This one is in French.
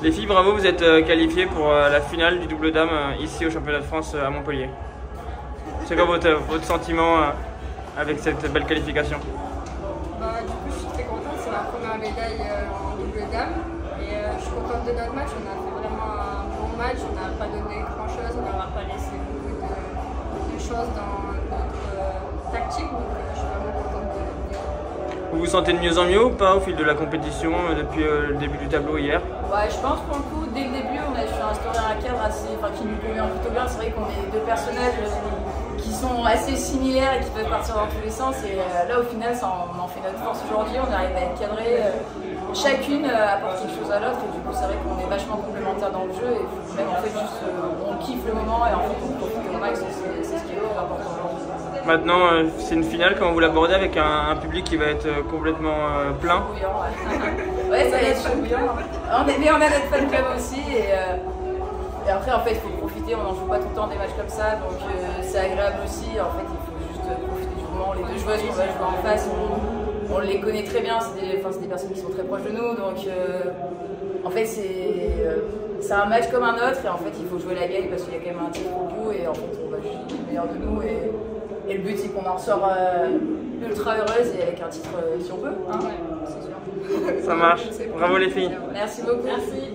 Les filles, bravo, vous êtes qualifiées pour la finale du double dame ici au championnat de France à Montpellier. C'est quoi votre sentiment avec cette belle qualification? Du coup, je suis très contente, c'est ma première médaille en double dame. Et je suis contente de notre match, on a fait vraiment un bon match, on n'a pas donné grand chose, on n'a pas laissé beaucoup de choses dans notre tactique, donc je suis vraiment contente de venir. Vous vous sentez de mieux en mieux ou pas au fil de la compétition depuis le début du tableau hier? Ouais, je pense pour le coup, dès le début, on a su instaurer un cadre qui nous convient plutôt bien. C'est vrai qu'on est deux personnages qui sont assez similaires et qui peuvent partir dans tous les sens. Et là, au final, on en fait notre force aujourd'hui. On arrive à être cadrés. Chacune apporte quelque chose à l'autre. Et du coup, c'est vrai qu'on est vachement complémentaires dans le jeu. Et même en fait, juste, on kiffe le moment et en fait, on profite au max. C'est ce qui est le plus important aujourd'hui. Maintenant, c'est une finale, comment vous l'abordez avec un public qui va être complètement plein? Bouillant, ouais, ça va être chaud bouillant. Mais on a notre fan club aussi. Et après, en fait, il faut profiter. On n'en joue pas tout le temps des matchs comme ça. Donc, c'est agréable aussi. En fait, il faut juste profiter du moment. Les deux joueuses qu'on va jouer en face, on les connaît très bien. C'est des personnes qui sont très proches de nous. Donc, en fait, c'est un match comme un autre. Et en fait, il faut jouer la gagne parce qu'il y a quand même un titre au bout. Et en fait, on va juste le meilleur de nous. Et le but, c'est qu'on en ressort ultra heureuse et avec un titre si on peut. Hein. Ouais, c'est sûr. Ça marche. Bravo les filles. Merci beaucoup. Merci.